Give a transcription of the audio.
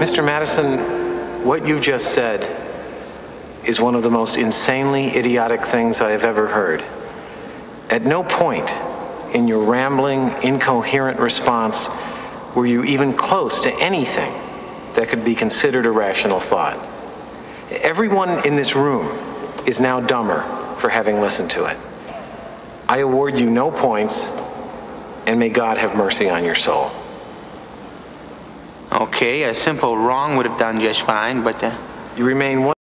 Mr. Madison, what you just said is one of the most insanely idiotic things I have ever heard. At no point in your rambling, incoherent response were you even close to anything that could be considered a rational thought. Everyone in this room is now dumber for having listened to it. I award you no points, and may God have mercy on your soul. Okay, a simple wrong would have done just fine, but You remain one